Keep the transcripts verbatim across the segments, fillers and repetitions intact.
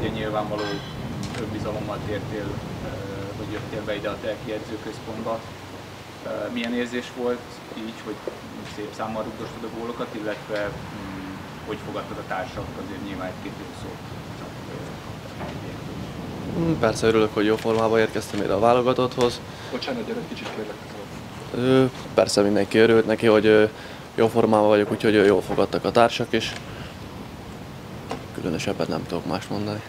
ugye nyilvánvaló önbizalommal tértél, hogy jöttél be ide a Telki edzőközpontba. Milyen érzés volt így, hogy szép számmal rugdostad a gólokat, illetve hogy fogadtad a társak, azért nyilván egy-két jó szó. Persze örülök, hogy jó formában érkeztem ide a válogatotthoz. Bocsánat, gyere, kicsit kérlek. Persze mindenki örült neki, hogy jó formában vagyok, úgyhogy jól fogadtak a társak is. Különösebben nem tudok más mondani.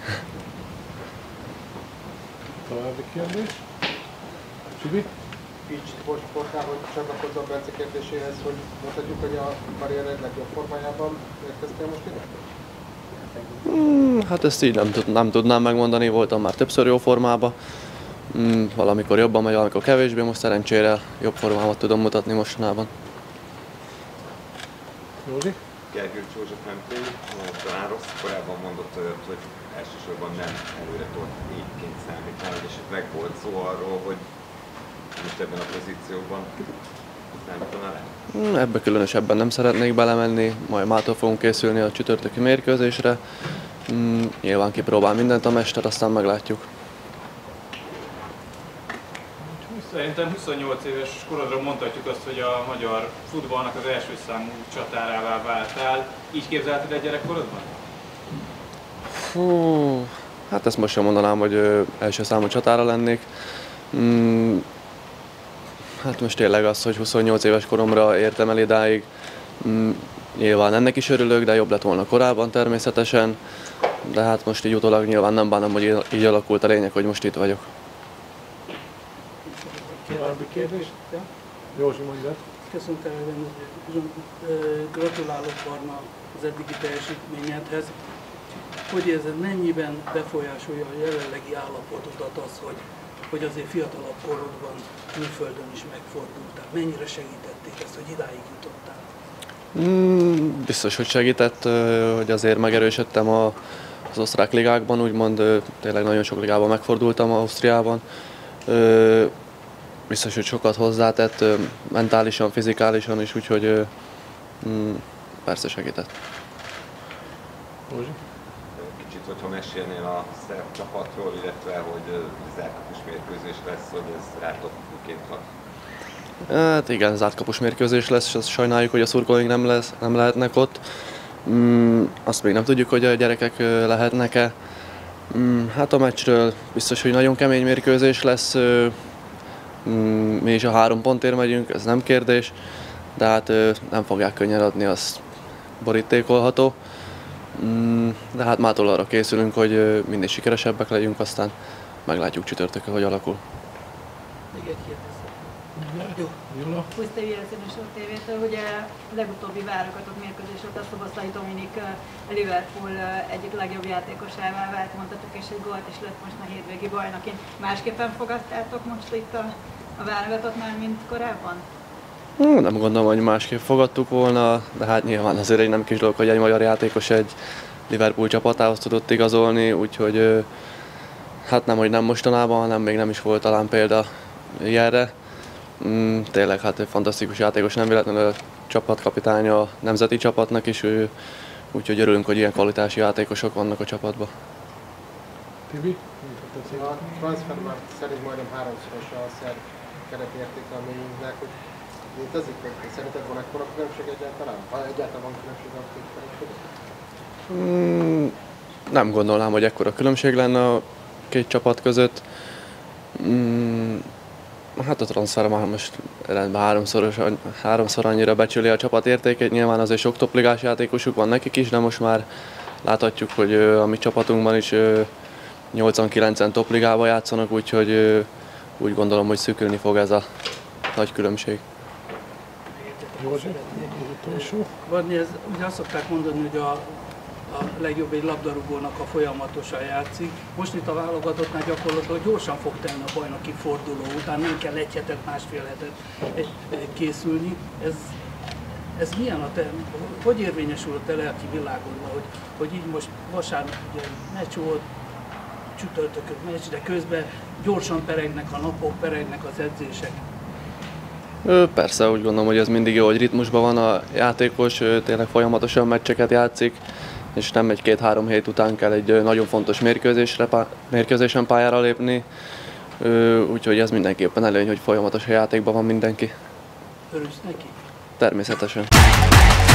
További kérdés? Sibi? Így sportportál, hogy csatlakozzon Bence kérdéséhez, hogy mondhatjuk, hogy a karriered legjobb formájában érkeztél most ide? Hmm, hát ezt így nem, tud, nem tudnám megmondani, voltam már többször jó formában. Hmm, valamikor jobban megy, valamikor kevésbé, most szerencsére jobb formámat tudom mutatni mostanában. Józsi? Gergő József nem tőle, talán rossz, korábban mondott olyat, hogy elsősorban nem előre tolt négyként számítál, és itt meg volt szó arról, hogy most ebben a pozícióban nem talán. Ebbe különösebben nem szeretnék belemenni, majd mától fogunk készülni a csütörtöki mérkőzésre. Mm, nyilván kipróbál mindent a mester, aztán meglátjuk. Szerintem huszonnyolc éves korodra mondhatjuk azt, hogy a magyar futballnak az első számú csatárává váltál. Így képzelted egy gyerekkorodban? Fú, hát ezt most sem mondanám, hogy ö, első számú csatára lennék. Mm, hát most tényleg az, hogy huszonnyolc éves koromra értem el idáig. Mm, nyilván ennek is örülök, de jobb lett volna korábban természetesen. De hát most így utólag nyilván nem bánom, hogy így alakult a lényeg, hogy most itt vagyok. További kérdés? Ja? Józsi, mondjad. Köszönöm, gratulálok Barna az eddigi teljesítményedhez. Hogy érzed, mennyiben befolyásolja a jelenlegi állapotodat az, hogy, hogy azért fiatalabb korodban külföldön is megfordultál? Mennyire segítették ezt, hogy idáig jutottál? Mm, biztos, hogy segített, hogy azért megerősödtem a, az osztrák ligákban, úgymond tényleg nagyon sok ligában megfordultam Ausztriában. Biztos, hogy sokat hozzátett, mentálisan, fizikálisan is, úgyhogy mm, persze segített. Józsi? Kicsit, hogyha mesélnél a szerb csapatról, illetve hogy zártkapus mérkőzés lesz, hogy ez rátok miként hat. Hát igen, zártkapus mérkőzés lesz, és azt sajnáljuk, hogy a szurkolóink nem, lesz, nem lehetnek ott. Mm, azt még nem tudjuk, hogy a gyerekek lehetnek-e. Mm, hát a meccsről biztos, hogy nagyon kemény mérkőzés lesz. Mi is a három pontért megyünk, ez nem kérdés, de hát nem fogják könnyen adni, az borítékolható. De hát mától arra készülünk, hogy minél sikeresebbek legyünk, aztán meglátjuk csütörtökön, hogy alakul. Még egy kérdés. Jó. Jula? Pusztai Jelszínes a tévétől, ugye a legutóbbi válogatott mérkőzés ott a Szoboszlai Dominik Liverpool egyik legjobb játékosává vált, mondhatok, és egy gólt is lett most a hétvégi bajnokin. Másképpen fogadtátok most itt a, a válogatottnál, mint korábban? Nem gondolom, hogy másképp fogadtuk volna, de hát nyilván azért egy nem kis dolog, hogy egy magyar játékos egy Liverpool csapatához tudott igazolni, úgyhogy hát nem, hogy nem mostanában, hanem még nem is volt talán példa ilyenre. Mm, tényleg hát egy fantasztikus játékos, nem véletlenül a csapatkapitánya a nemzeti csapatnak is, ő, úgyhogy örülünk, hogy ilyen kvalitási játékosok vannak a csapatban. Tibi? A transfermarkt szerint majdnem háromszoros a szerb keretértékelményünknek, hogy létezik, hogy szerinted van ekkora különbség egyáltalán? Ha egyáltalán van különbség a két kereskedő? Mm, nem gondolnám, hogy ekkora különbség lenne a két csapat között. Mm, Hát a transfer már most rendben háromszoros, háromszor annyira becsüli a csapat értékét, nyilván azért sok topligás játékosuk van nekik is, de most már láthatjuk, hogy a mi csapatunkban is nyolcvan-kilencven topligában játszanak, úgyhogy úgy gondolom, hogy szűkülni fog ez a nagy különbség. Józsi, utolsó. Varni, ez, ugye azt szokták mondani, hogy a a legjobb egy labdarúgónak, a folyamatosan játszik. Most itt a válogatottnál gyakorlatilag gyorsan fog tenni a bajnoki forduló után, nem kell egy hetet, másfél hetet készülni. Ez, ez milyen a te, hogy érvényesül a te lelki világodban, hogy, hogy így most vasárnap ugye meccs volt, csütörtökön meccs, de közben gyorsan peregnek a napok, peregnek az edzések. Persze, úgy gondolom, hogy ez mindig jó, hogy ritmusban van a játékos, tényleg folyamatosan meccseket játszik, és nem egy két-három hét után kell egy nagyon fontos mérkőzésre, mérkőzésen pályára lépni, úgyhogy ez mindenképpen előny, hogy folyamatos a játékban van mindenki. Örülsz neki? Természetesen.